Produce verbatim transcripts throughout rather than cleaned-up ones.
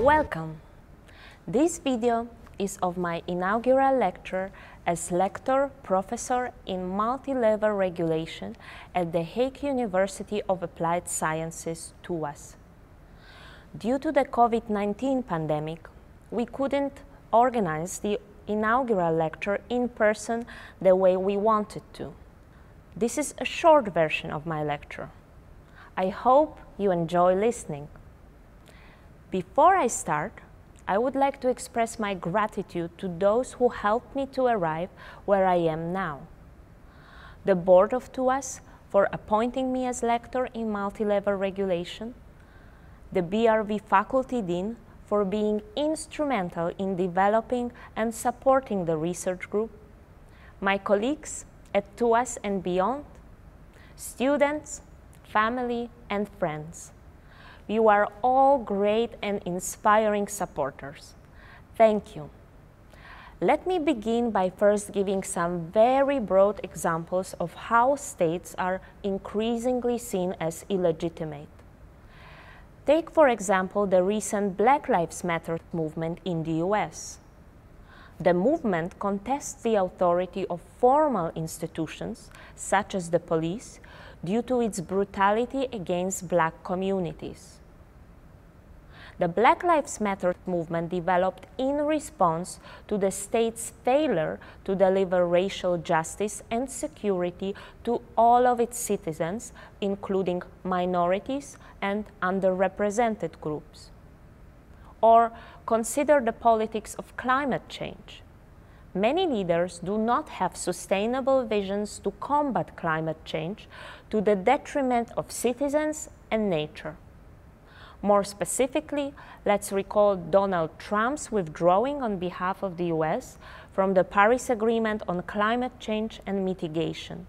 Welcome! This video is of my inaugural lecture as lector professor in multi-level regulation at the Hague University of Applied Sciences, Warwas. Due to the COVID nineteen pandemic, we couldn't organize the inaugural lecture in person the way we wanted to. This is a short version of my lecture. I hope you enjoy listening. Before I start, I would like to express my gratitude to those who helped me to arrive where I am now. The board of Warwas for appointing me as lector in multi-level regulation, the B R V faculty dean for being instrumental in developing and supporting the research group, my colleagues at Warwas and beyond, students, family and friends. You are all great and inspiring supporters. Thank you. Let me begin by first giving some very broad examples of how states are increasingly seen as illegitimate. Take, for example, the recent Black Lives Matter movement in the U S. The movement contests the authority of formal institutions, such as the police, due to its brutality against black communities. The Black Lives Matter movement developed in response to the state's failure to deliver racial justice and security to all of its citizens, including minorities and underrepresented groups. Or consider the politics of climate change. Many leaders do not have sustainable visions to combat climate change to the detriment of citizens and nature. More specifically, let's recall Donald Trump's withdrawing on behalf of the U S from the Paris Agreement on climate change and mitigation.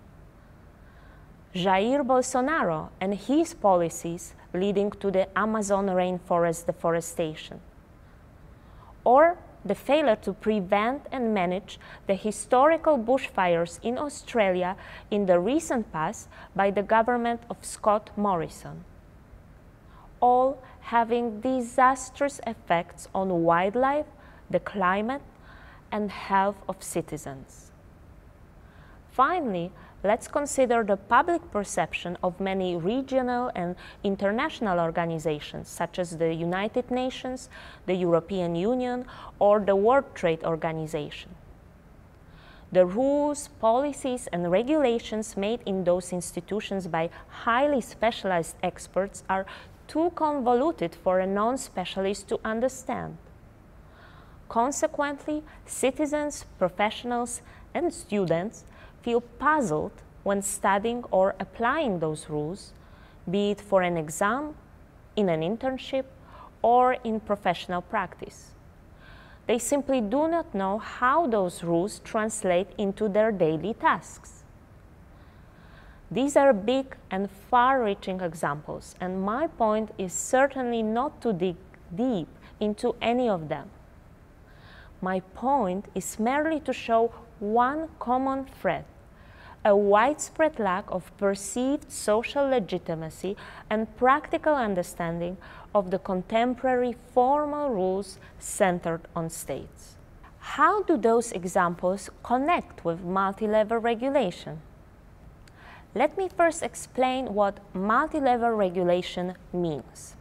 Jair Bolsonaro and his policies leading to the Amazon rainforest deforestation. Or the failure to prevent and manage the historical bushfires in Australia in the recent past by the government of Scott Morrison, all having disastrous effects on wildlife, the climate, and health of citizens. Finally, let's consider the public perception of many regional and international organizations, such as the United Nations, the European Union, or the World Trade Organization. The rules, policies, and regulations made in those institutions by highly specialized experts are too convoluted for a non-specialist to understand. Consequently, citizens, professionals, and students feel puzzled when studying or applying those rules, be it for an exam, in an internship, or in professional practice. They simply do not know how those rules translate into their daily tasks. These are big and far-reaching examples, and my point is certainly not to dig deep into any of them. My point is merely to show one common thread: a widespread lack of perceived social legitimacy and practical understanding of the contemporary formal rules centered on states. How do those examples connect with multi-level regulation? Let me first explain what multi-level regulation means.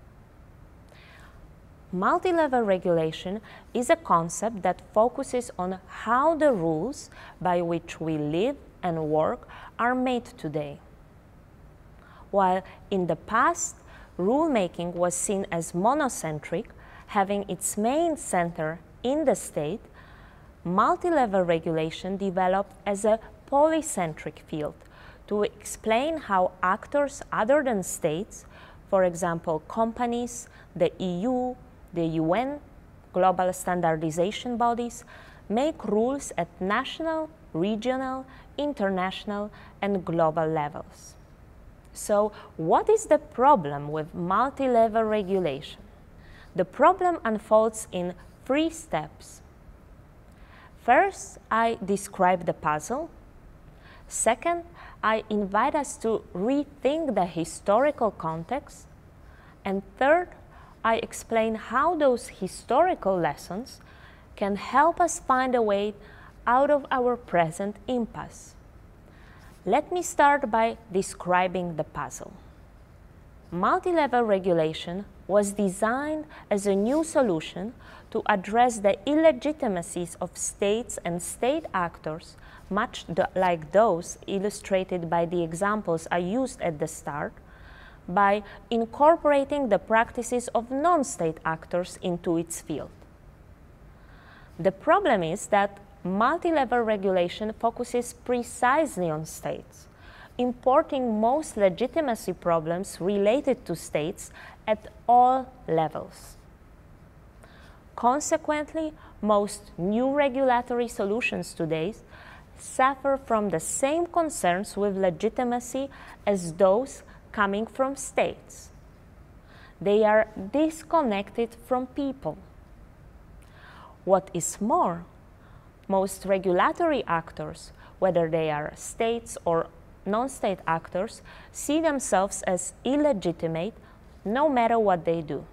Multi-level regulation is a concept that focuses on how the rules by which we live and work are made today. While in the past, rulemaking was seen as monocentric, having its main center in the state, multi-level regulation developed as a polycentric field to explain how actors other than states, for example companies, the E U, the U N, global standardization bodies, make rules at national, regional, international, and global levels. So, what is the problem with multi-level regulation? The problem unfolds in three steps. First, I describe the puzzle. Second, I invite us to rethink the historical context. And third, I explain how those historical lessons can help us find a way out of our present impasse. Let me start by describing the puzzle. Multilevel regulation was designed as a new solution to address the illegitimacies of states and state actors, much like those illustrated by the examples I used at the start, by incorporating the practices of non-state actors into its field. The problem is that multilevel regulation focuses precisely on states, importing most legitimacy problems related to states at all levels. Consequently, most new regulatory solutions today suffer from the same concerns with legitimacy as those coming from states. They are disconnected from people. What is more, most regulatory actors, whether they are states or non-state actors, see themselves as illegitimate no matter what they do.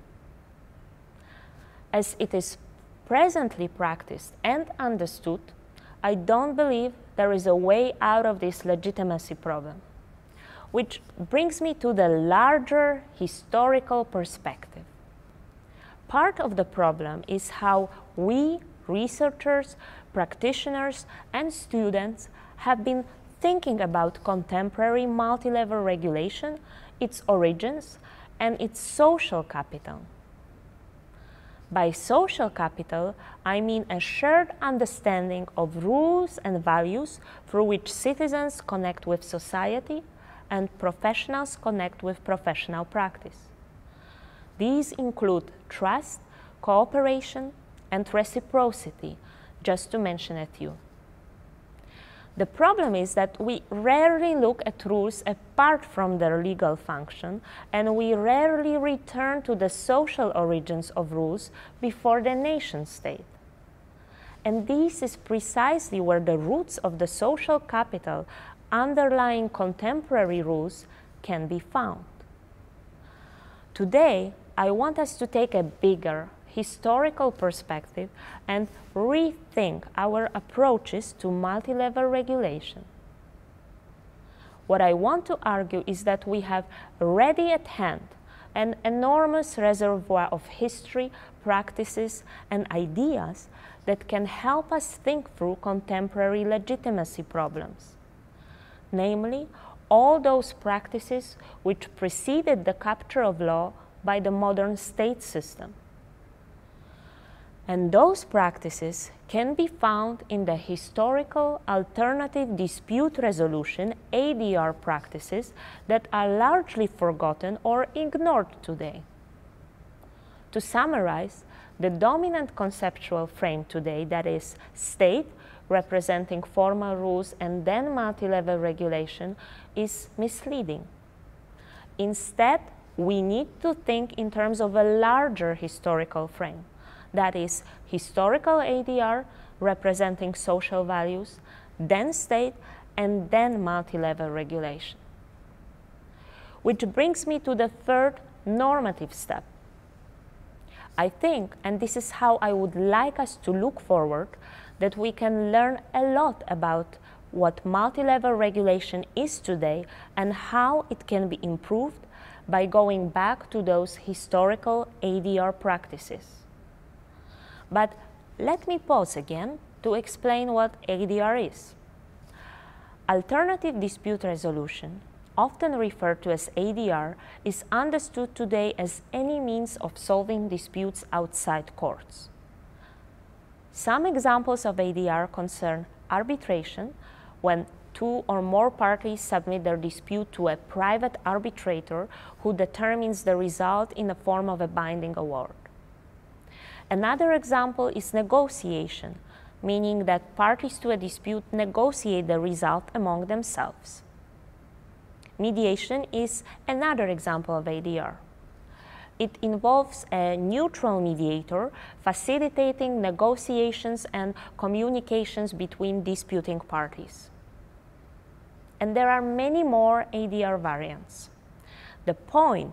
As it is presently practiced and understood, I don't believe there is a way out of this legitimacy problem. Which brings me to the larger historical perspective. Part of the problem is how we, researchers, practitioners, and students have been thinking about contemporary multilevel regulation, its origins, and its social capital. By social capital, I mean a shared understanding of rules and values through which citizens connect with society and professionals connect with professional practice. These include trust, cooperation, and reciprocity, just to mention a few. The problem is that we rarely look at rules apart from their legal function, and we rarely return to the social origins of rules before the nation-state. And this is precisely where the roots of the social capital underlying contemporary rules can be found. Today, I want us to take a bigger historical perspective and rethink our approaches to multilevel regulation. What I want to argue is that we have ready at hand an enormous reservoir of history, practices, and ideas that can help us think through contemporary legitimacy problems. Namely, all those practices which preceded the capture of law by the modern state system. And those practices can be found in the historical alternative dispute resolution A D R practices that are largely forgotten or ignored today. To summarize, the dominant conceptual frame today, that is state, representing formal rules and then multilevel regulation, is misleading. Instead, we need to think in terms of a larger historical frame. That is, historical A D R representing social values, then state, and then multilevel regulation. Which brings me to the third normative step. I think, and this is how I would like us to look forward, that we can learn a lot about what multilevel regulation is today and how it can be improved by going back to those historical A D R practices. But let me pause again to explain what A D R is. Alternative dispute resolution, often referred to as A D R, is understood today as any means of solving disputes outside courts. Some examples of A D R concern arbitration, when two or more parties submit their dispute to a private arbitrator who determines the result in the form of a binding award. Another example is negotiation, meaning that parties to a dispute negotiate the result among themselves. Mediation is another example of A D R. It involves a neutral mediator facilitating negotiations and communications between disputing parties. And there are many more A D R variants. The point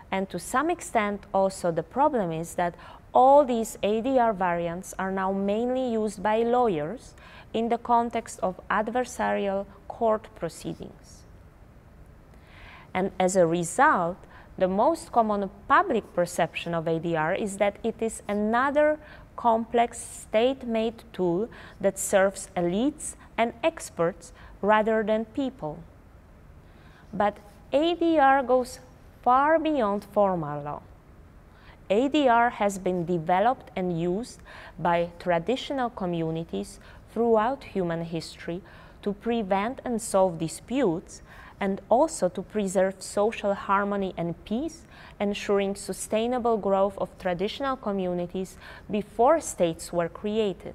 And to some extent also the problem is that all these A D R variants are now mainly used by lawyers in the context of adversarial court proceedings. And as a result, the most common public perception of A D R is that it is another complex state-made tool that serves elites and experts rather than people. But A D R goes far beyond formal law. A D R has been developed and used by traditional communities throughout human history to prevent and solve disputes, and also to preserve social harmony and peace, ensuring sustainable growth of traditional communities before states were created.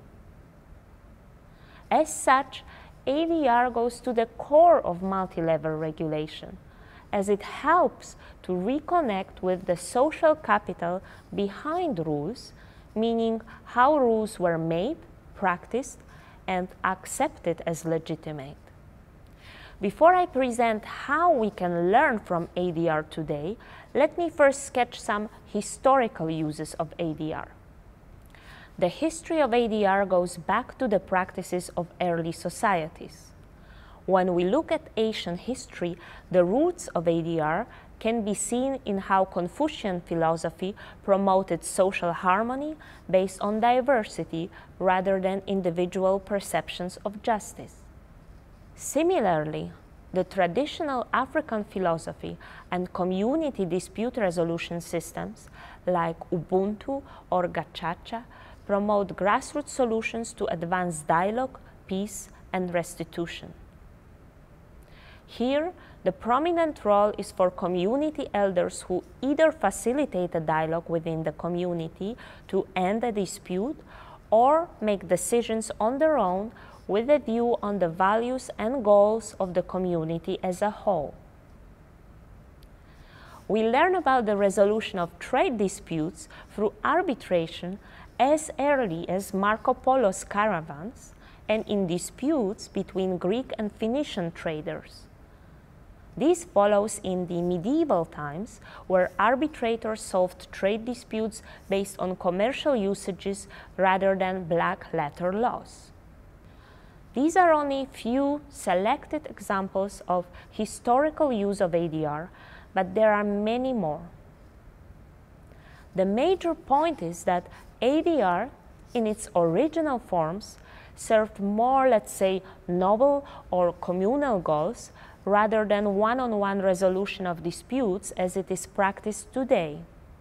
As such, A D R goes to the core of multi-level regulation, as it helps to reconnect with the social capital behind rules, meaning how rules were made, practiced, and accepted as legitimate. Before I present how we can learn from A D R today, let me first sketch some historical uses of A D R. The history of A D R goes back to the practices of early societies. When we look at Asian history, the roots of A D R can be seen in how Confucian philosophy promoted social harmony based on diversity rather than individual perceptions of justice. Similarly, the traditional African philosophy and community dispute resolution systems like Ubuntu or Gacaca promote grassroots solutions to advance dialogue, peace, and restitution. Here, the prominent role is for community elders who either facilitate a dialogue within the community to end a dispute or make decisions on their own with a view on the values and goals of the community as a whole. We learn about the resolution of trade disputes through arbitration as early as Marco Polo's caravans and in disputes between Greek and Phoenician traders. This follows in the medieval times, where arbitrators solved trade disputes based on commercial usages rather than black letter laws. These are only few selected examples of historical use of A D R, but there are many more. The major point is that A D R, in its original forms, served more, let's say, noble or communal goals rather than one-on-one resolution of disputes as it is practiced today.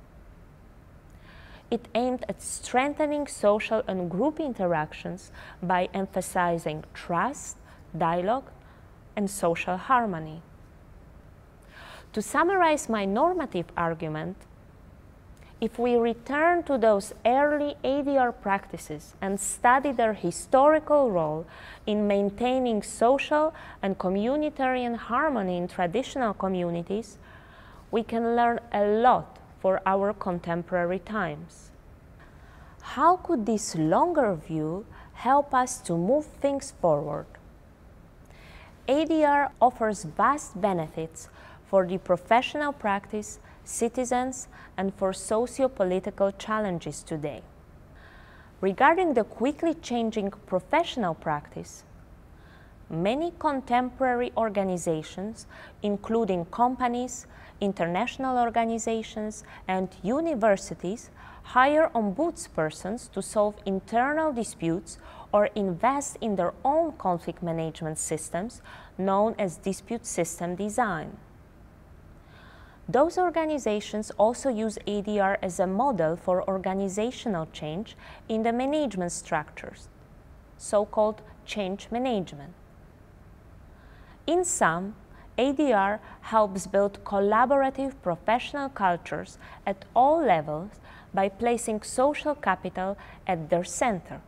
It aimed at strengthening social and group interactions by emphasizing trust, dialogue, and social harmony. To summarize my normative argument, if we return to those early A D R practices and study their historical role in maintaining social and communitarian harmony in traditional communities, we can learn a lot for our contemporary times. How could this longer view help us to move things forward? A D R offers vast benefits for the professional practice, citizens, and for socio-political challenges today. Regarding the quickly changing professional practice, many contemporary organizations, including companies, international organizations, and universities, hire ombudspersons to solve internal disputes or invest in their own conflict management systems, known as dispute system design. Those organizations also use A D R as a model for organizational change in the management structures, so-called change management. In sum, A D R helps build collaborative professional cultures at all levels by placing social capital at their center.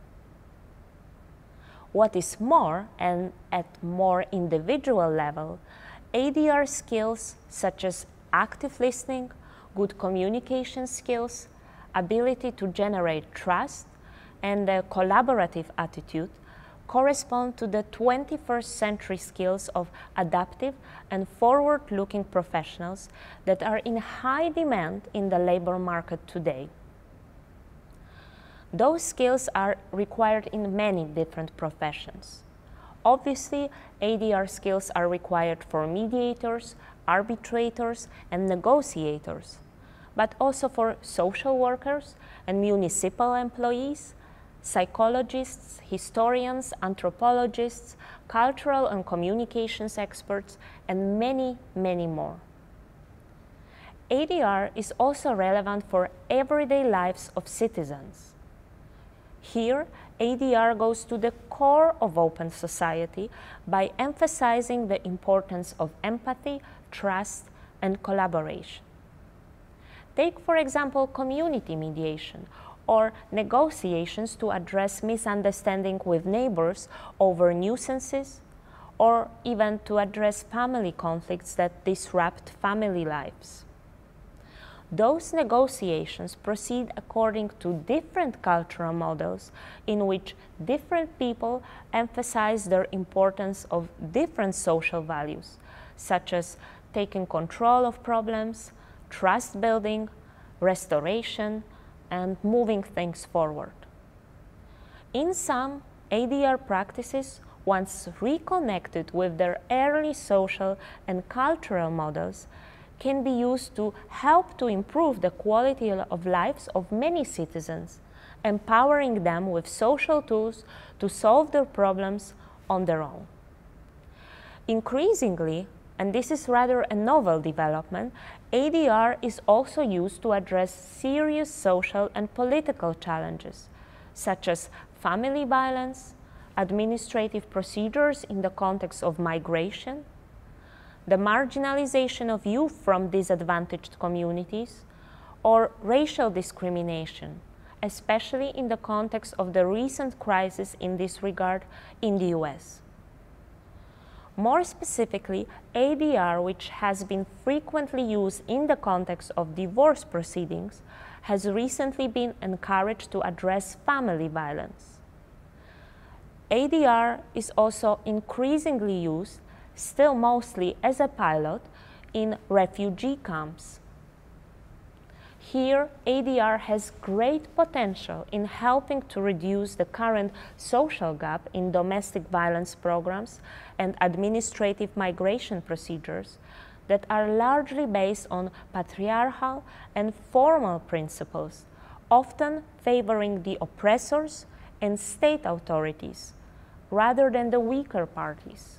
What is more, and at more individual level, A D R skills such as active listening, good communication skills, ability to generate trust, and a collaborative attitude correspond to the twenty-first century skills of adaptive and forward-looking professionals that are in high demand in the labor market today. Those skills are required in many different professions. Obviously, A D R skills are required for mediators, arbitrators, and negotiators, but also for social workers and municipal employees, psychologists, historians, anthropologists, cultural and communications experts, and many, many more. A D R is also relevant for everyday lives of citizens. Here, A D R goes to the core of open society by emphasizing the importance of empathy, trust, and collaboration. Take, for example, community mediation or negotiations to address misunderstanding with neighbors over nuisances, or even to address family conflicts that disrupt family lives. Those negotiations proceed according to different cultural models in which different people emphasize their importance of different social values, such as taking control of problems, trust building, restoration, and moving things forward. In some, A D R practices, once reconnected with their early social and cultural models, can be used to help to improve the quality of lives of many citizens, empowering them with social tools to solve their problems on their own. Increasingly, and this is rather a novel development, A D R is also used to address serious social and political challenges, such as family violence, administrative procedures in the context of migration, the marginalization of youth from disadvantaged communities, or racial discrimination, especially in the context of the recent crisis in this regard in the U S. More specifically, A D R, which has been frequently used in the context of divorce proceedings, has recently been encouraged to address family violence. A D R is also increasingly used, still mostly as a pilot, in refugee camps. Here, A D R has great potential in helping to reduce the current social gap in domestic violence programs and administrative migration procedures that are largely based on patriarchal and formal principles, often favoring the oppressors and state authorities rather than the weaker parties.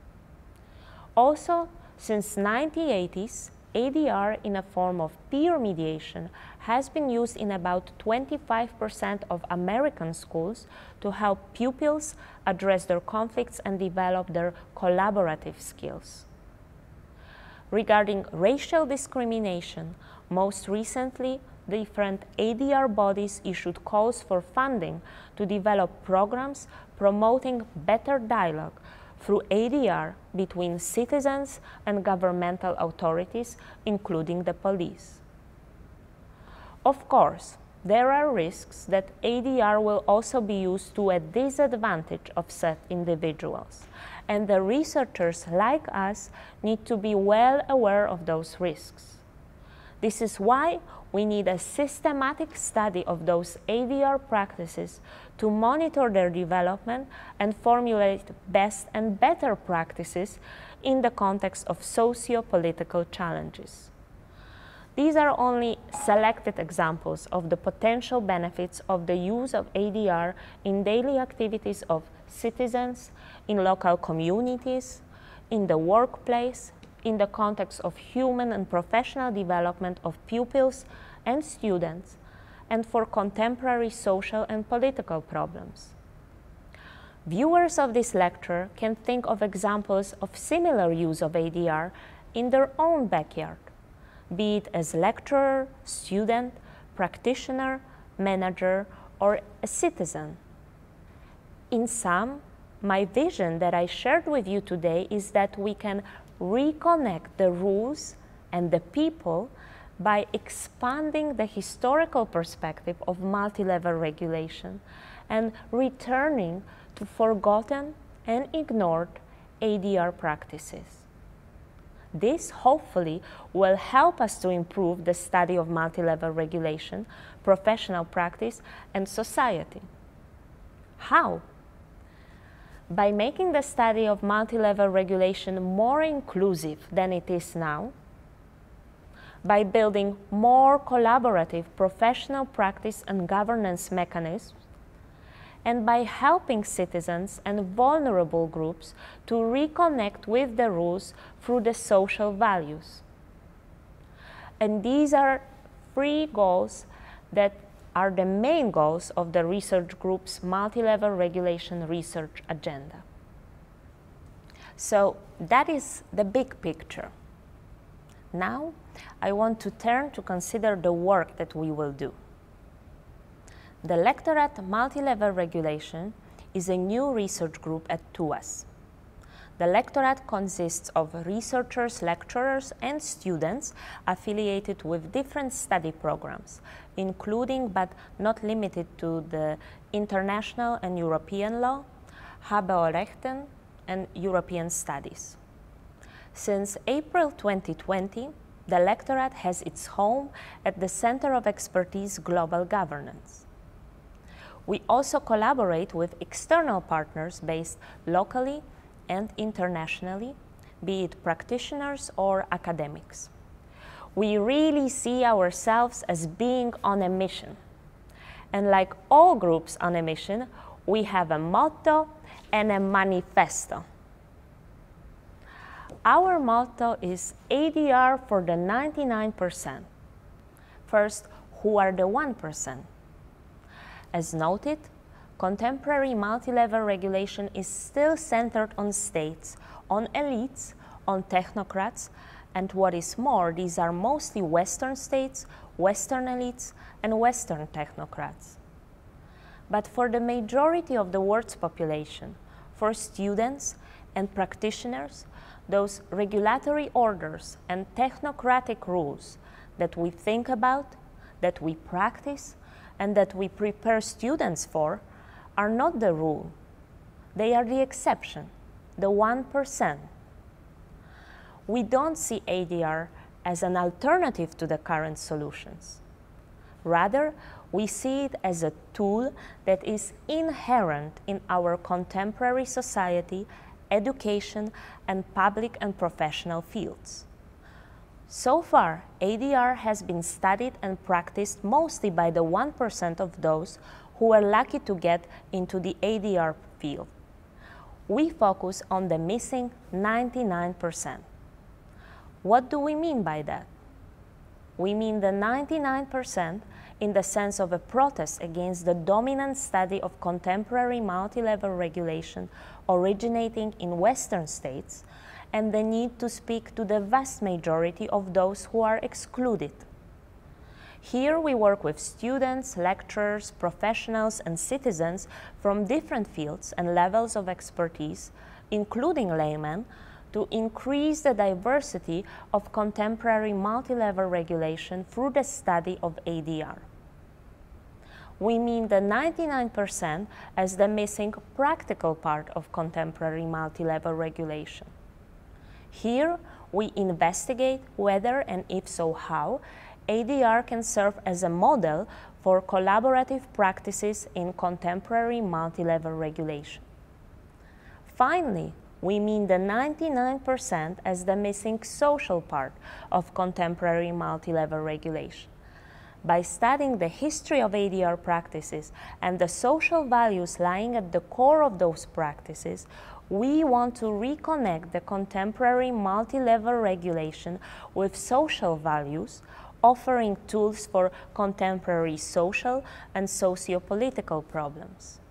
Also, since the nineteen eighties, A D R in a form of peer mediation has been used in about twenty-five percent of American schools to help pupils address their conflicts and develop their collaborative skills. Regarding racial discrimination, most recently, different A D R bodies issued calls for funding to develop programs promoting better dialogue through A D R between citizens and governmental authorities, including the police. Of course, there are risks that A D R will also be used to a disadvantage of set individuals, and the researchers like us need to be well aware of those risks. This is why we need a systematic study of those A D R practices to monitor their development and formulate best and better practices in the context of socio-political challenges. These are only selected examples of the potential benefits of the use of A D R in daily activities of citizens, in local communities, in the workplace, in the context of human and professional development of pupils and students, and for contemporary social and political problems. Viewers of this lecture can think of examples of similar use of A D R in their own backyard, be it as lecturer, student, practitioner, manager, or a citizen. In sum, my vision that I shared with you today is that we can reconnect the rules and the people by expanding the historical perspective of multi-level regulation and returning to forgotten and ignored A D R practices. This hopefully will help us to improve the study of multi-level regulation, professional practice, and society. How? By making the study of multi-level regulation more inclusive than it is now, by building more collaborative professional practice and governance mechanisms, and by helping citizens and vulnerable groups to reconnect with the rules through the social values. And these are three goals that are the main goals of the research group's multi-level regulation research agenda. So that is the big picture. Now, I want to turn to consider the work that we will do. The Lectorate Multi-Level Regulation is a new research group at T U A S. The lectorate consists of researchers, lecturers, and students affiliated with different study programs, including but not limited to the international and European law, Habaurechten, and European studies. Since April twenty twenty, the lectorate has its home at the Center of Expertise Global Governance. We also collaborate with external partners based locally and internationally, be it practitioners or academics. We really see ourselves as being on a mission. And like all groups on a mission, we have a motto and a manifesto. Our motto is A D R for the ninety-nine percent. First, who are the one percent? As noted, contemporary multi-level regulation is still centered on states, on elites, on technocrats, and what is more, these are mostly Western states, Western elites, and Western technocrats. But for the majority of the world's population, for students and practitioners, those regulatory orders and technocratic rules that we think about, that we practice, and that we prepare students for are not the rule. They are the exception, the one percent. We don't see A D R as an alternative to the current solutions. Rather, we see it as a tool that is inherent in our contemporary society, education, and public and professional fields. So far, A D R has been studied and practiced mostly by the one percent of those who were lucky to get into the A D R field. We focus on the missing ninety-nine percent. What do we mean by that? We mean the ninety-nine percent in the sense of a protest against the dominant study of contemporary multi-level regulation originating in Western states, and the need to speak to the vast majority of those who are excluded. Here we work with students, lecturers, professionals, and citizens from different fields and levels of expertise, including laymen, to increase the diversity of contemporary multi-level regulation through the study of A D R. We mean the ninety-nine percent as the missing practical part of contemporary multi-level regulation. Here, we investigate whether, and if so how, A D R can serve as a model for collaborative practices in contemporary multi-level regulation. Finally, we mean the ninety-nine percent as the missing social part of contemporary multi-level regulation. By studying the history of A D R practices and the social values lying at the core of those practices, we want to reconnect the contemporary multi-level regulation with social values, offering tools for contemporary social and socio-political problems.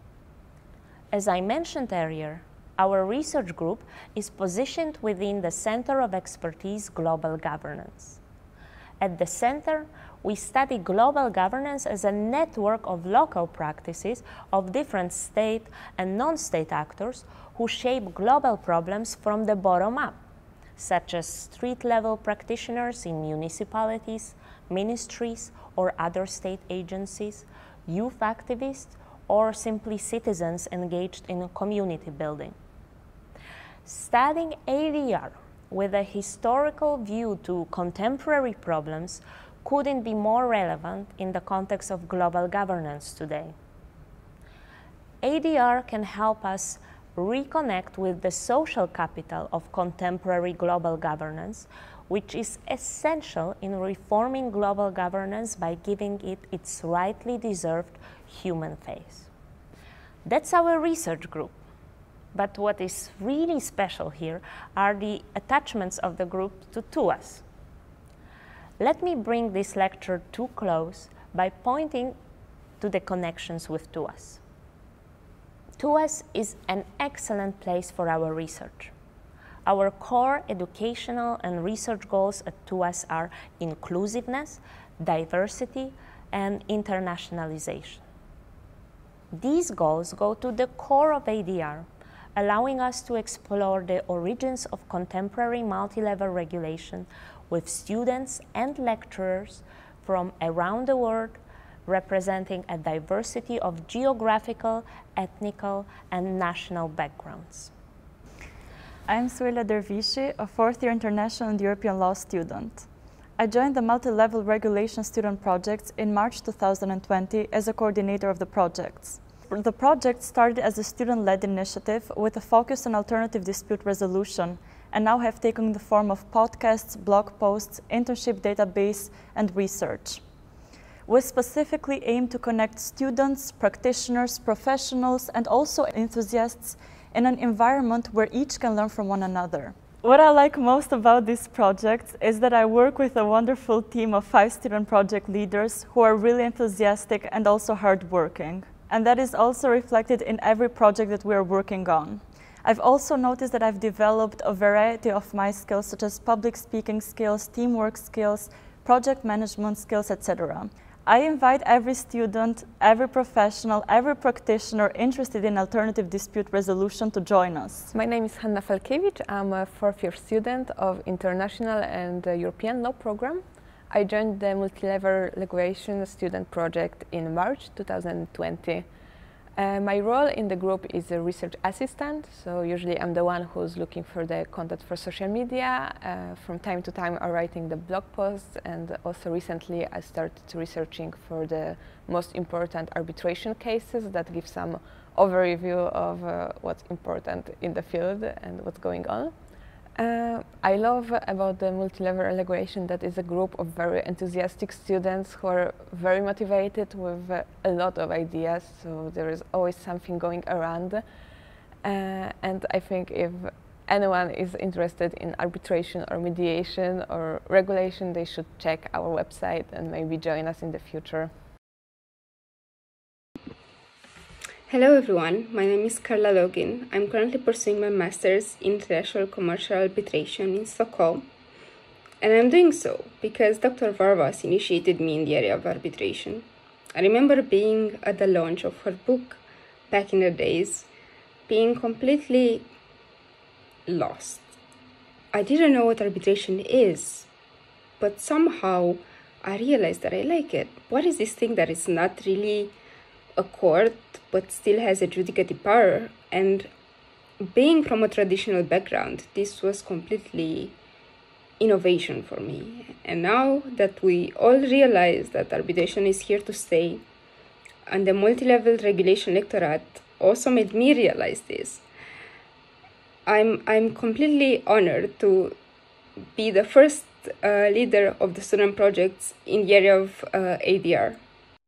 As I mentioned earlier, our research group is positioned within the Center of Expertise Global Governance. At the center, we study global governance as a network of local practices of different state and non-state actors who shape global problems from the bottom up, such as street-level practitioners in municipalities, ministries, or other state agencies, youth activists, or simply citizens engaged in community building. Studying A D R with a historical view to contemporary problems couldn't be more relevant in the context of global governance today. A D R can help us reconnect with the social capital of contemporary global governance, which is essential in reforming global governance by giving it its rightly deserved human face. That's our research group. But what is really special here are the attachments of the group to TUAS. Let me bring this lecture to close by pointing to the connections with TUAS. TUAS is an excellent place for our research. Our core educational and research goals at TUAS are inclusiveness, diversity, and internationalization. These goals go to the core of A D R, allowing us to explore the origins of contemporary multi-level regulation with students and lecturers from around the world, representing a diversity of geographical, ethnical, and national backgrounds. I am Suela Dervishi, a fourth-year international and European law student. I joined the Multilevel Regulation Student Project in March two thousand twenty as a coordinator of the projects. The project started as a student-led initiative with a focus on alternative dispute resolution, and now have taken the form of podcasts, blog posts, internship database, and research. We specifically aim to connect students, practitioners, professionals, and also enthusiasts in an environment where each can learn from one another. What I like most about this project is that I work with a wonderful team of five student project leaders who are really enthusiastic and also hardworking. And that is also reflected in every project that we are working on. I've also noticed that I've developed a variety of my skills, such as public speaking skills, teamwork skills, project management skills, et cetera. I invite every student, every professional, every practitioner interested in alternative dispute resolution to join us. My name is Hanna Falkiewicz. I'm a fourth-year student of International and uh, European Law program. I joined the Multilevel Regulation Student Project in March two thousand twenty. Uh, my role in the group is a research assistant, so usually I'm the one who's looking for the content for social media. Uh, from time to time I'm writing the blog posts, and also recently I started researching for the most important arbitration cases that give some overview of uh, what's important in the field and what's going on. Uh, I love about the Multilevel Regulation that is a group of very enthusiastic students who are very motivated with uh, a lot of ideas, so there is always something going around. Uh, and I think if anyone is interested in arbitration or mediation or regulation, they should check our website and maybe join us in the future. Hello everyone, my name is Carla Login. I'm currently pursuing my master's in International Commercial Arbitration in Stockholm. And I'm doing so because Doctor Warwas initiated me in the area of arbitration. I remember being at the launch of her book back in the days, being completely lost. I didn't know what arbitration is, but somehow I realized that I like it. What is this thing that is not really a court but still has adjudicative power? And being from a traditional background, this was completely innovation for me. And now that we all realize that arbitration is here to stay, and the multi-level regulation lectorate also made me realize this, I'm I'm completely honored to be the first uh, leader of the student projects in the area of uh, A D R.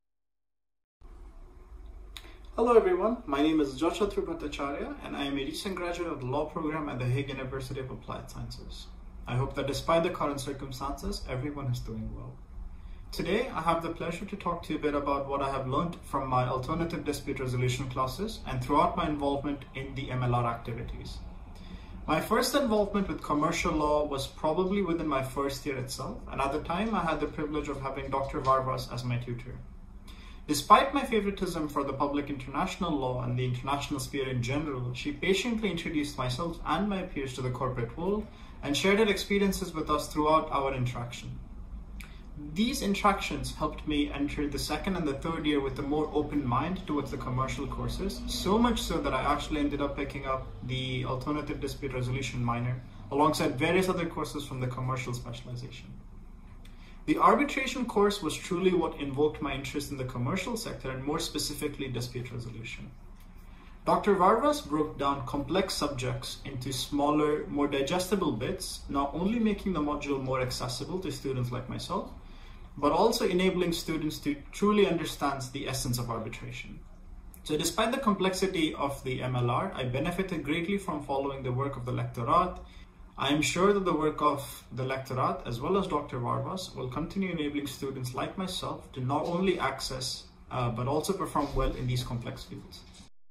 Hello everyone, my name is Joshua Bhattacharya and I am a recent graduate of the law program at the Hague University of Applied Sciences. I hope that despite the current circumstances, everyone is doing well. Today, I have the pleasure to talk to you a bit about what I have learned from my alternative dispute resolution classes and throughout my involvement in the M L R activities. My first involvement with commercial law was probably within my first year itself, and at the time I had the privilege of having Doctor Warwas as my tutor. Despite my favoritism for the public international law and the international sphere in general, she patiently introduced myself and my peers to the corporate world and shared her experiences with us throughout our interaction. These interactions helped me enter the second and the third year with a more open mind towards the commercial courses, so much so that I actually ended up picking up the alternative dispute resolution minor alongside various other courses from the commercial specialization. The arbitration course was truly what invoked my interest in the commercial sector and more specifically dispute resolution. Doctor Warwas broke down complex subjects into smaller, more digestible bits, not only making the module more accessible to students like myself, but also enabling students to truly understand the essence of arbitration. So despite the complexity of the M L R, I benefited greatly from following the work of the lectorat. I am sure that the work of the lectorat, as well as Doctor Warwas, will continue enabling students like myself to not only access, uh, but also perform well in these complex fields.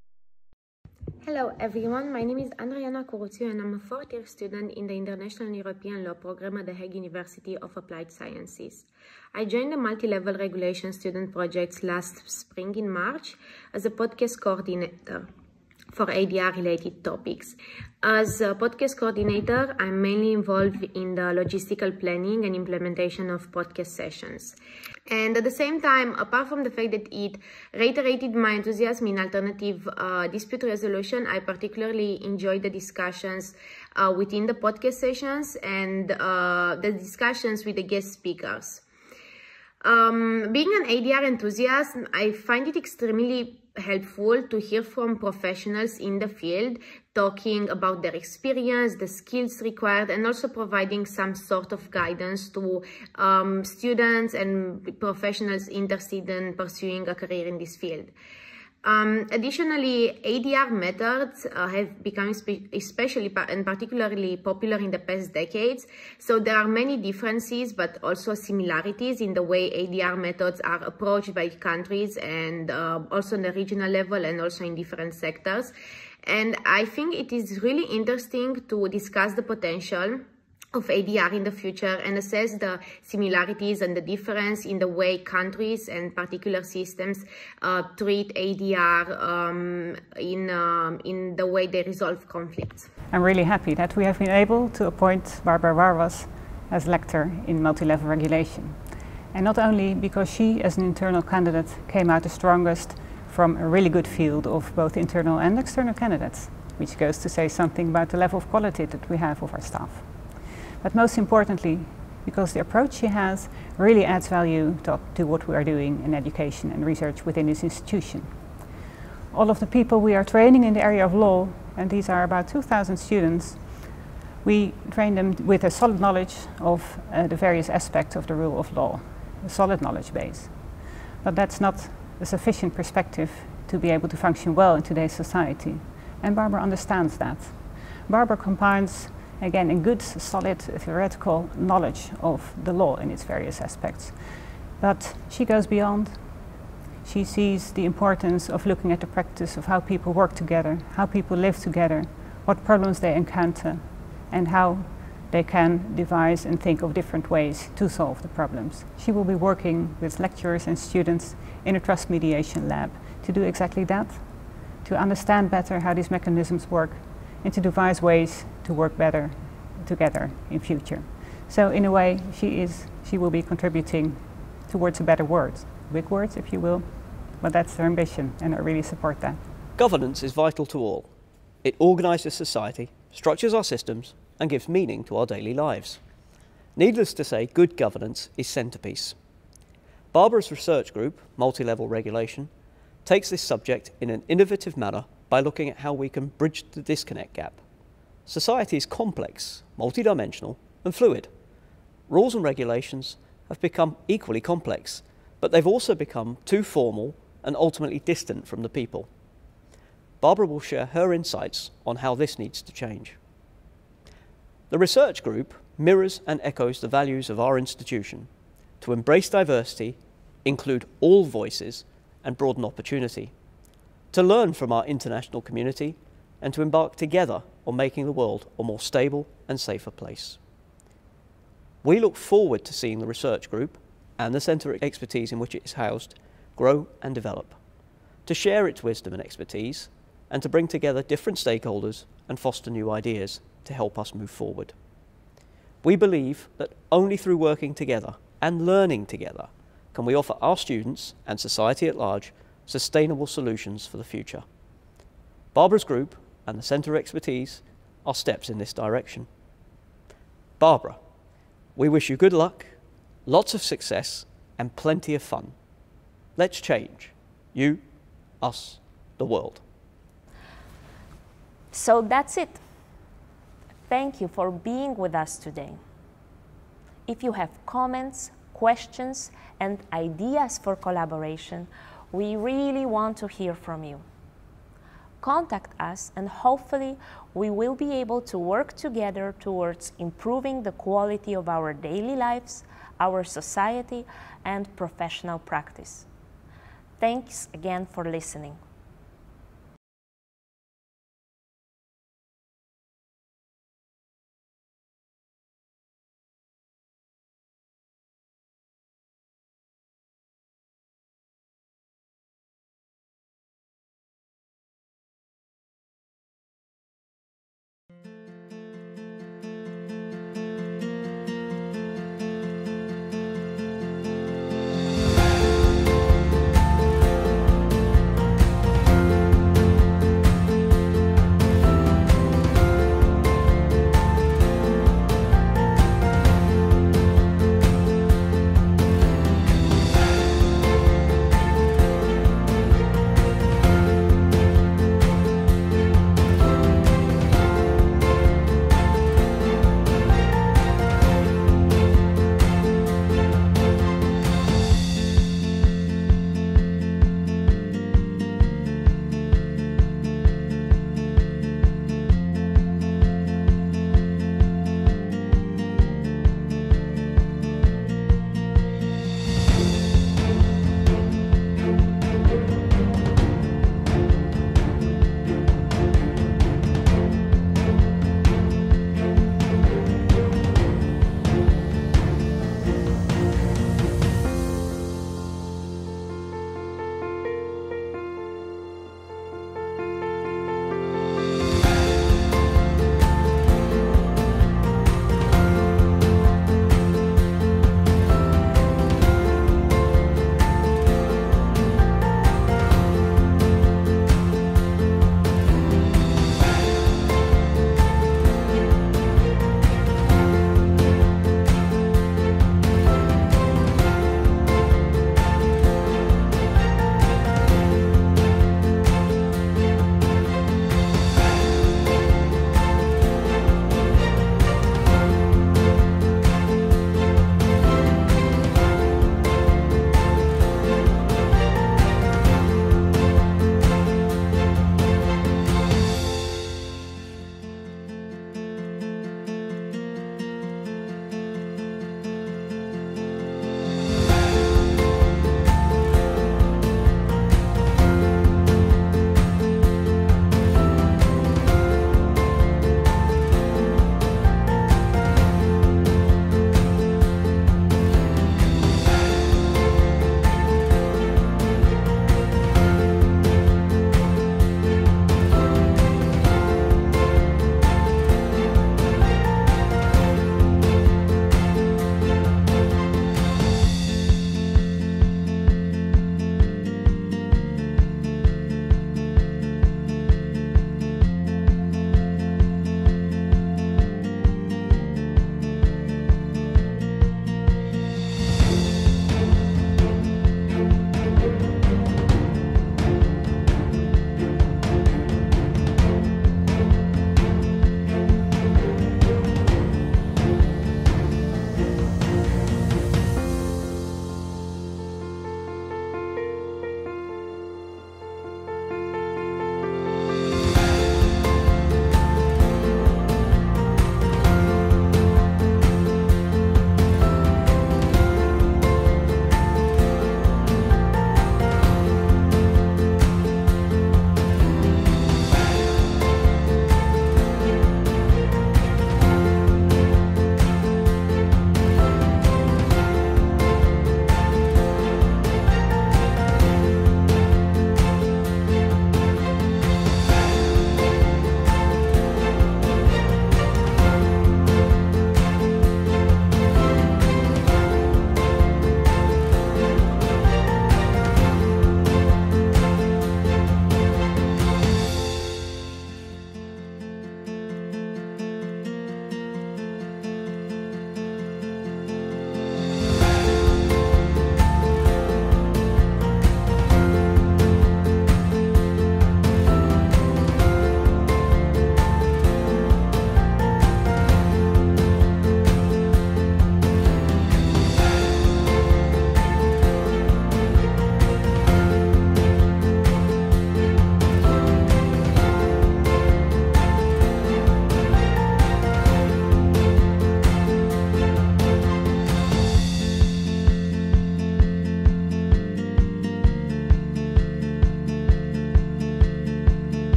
Hello everyone, my name is Andriana Curuzio and I'm a fourth year student in the International and European Law program at the Hague University of Applied Sciences. I joined the Multilevel Regulation Student Projects last spring in March as a podcast coordinator for A D R related topics. As a podcast coordinator, I'm mainly involved in the logistical planning and implementation of podcast sessions. And at the same time, apart from the fact that it reiterated my enthusiasm in alternative uh, dispute resolution, I particularly enjoyed the discussions uh, within the podcast sessions and uh, the discussions with the guest speakers. Um, being an A D R enthusiast, I find it extremely helpful to hear from professionals in the field talking about their experience, the skills required, and also providing some sort of guidance to um, students and professionals interested in pursuing a career in this field. Um, additionally, A D R methods uh, have become especially and particularly popular in the past decades. So there are many differences, but also similarities in the way A D R methods are approached by countries and uh, also on the regional level and also in different sectors. And I think it is really interesting to discuss the potential of A D R in the future and assess the similarities and the difference in the way countries and particular systems uh, treat A D R um, in, um, in the way they resolve conflicts. I'm really happy that we have been able to appoint Barbara Warwas as lector in multi-level regulation. And not only because she, as an internal candidate, came out the strongest from a really good field of both internal and external candidates, which goes to say something about the level of quality that we have of our staff. But most importantly, because the approach she has really adds value to, to what we are doing in education and research within this institution. All of the people we are training in the area of law, and these are about two thousand students, we train them with a solid knowledge of uh, the various aspects of the rule of law, a solid knowledge base. But that's not a sufficient perspective to be able to function well in today's society. And Barbara understands that. Barbara combines again, a good, solid theoretical knowledge of the law in its various aspects. But she goes beyond. She sees the importance of looking at the practice of how people work together, how people live together, what problems they encounter, and how they can devise and think of different ways to solve the problems. She will be working with lecturers and students in a trust mediation lab to do exactly that, to understand better how these mechanisms work, and to devise ways to work better together in future. So in a way, she is, she will be contributing towards a better world. Big words, if you will, but that's her ambition, and I really support that. Governance is vital to all. It organises society, structures our systems, and gives meaning to our daily lives. Needless to say, good governance is centrepiece. Barbara's research group, Multilevel Regulation, takes this subject in an innovative manner by looking at how we can bridge the disconnect gap. Society is complex, multidimensional, and fluid. Rules and regulations have become equally complex, but they've also become too formal and ultimately distant from the people. Barbara will share her insights on how this needs to change. The research group mirrors and echoes the values of our institution to embrace diversity, include all voices, and broaden opportunity, to learn from our international community, and to embark together on making the world a more stable and safer place. We look forward to seeing the research group and the centre of expertise in which it is housed grow and develop, to share its wisdom and expertise, and to bring together different stakeholders and foster new ideas to help us move forward. We believe that only through working together and learning together can we offer our students and society at large sustainable solutions for the future. Barbara's group and the Centre of Expertise are steps in this direction. Barbara, we wish you good luck, lots of success and plenty of fun. Let's change. You, us, the world. So that's it. Thank you for being with us today. If you have comments, questions, and ideas for collaboration, we really want to hear from you. Contact us and hopefully we will be able to work together towards improving the quality of our daily lives, our society, and professional practice. Thanks again for listening.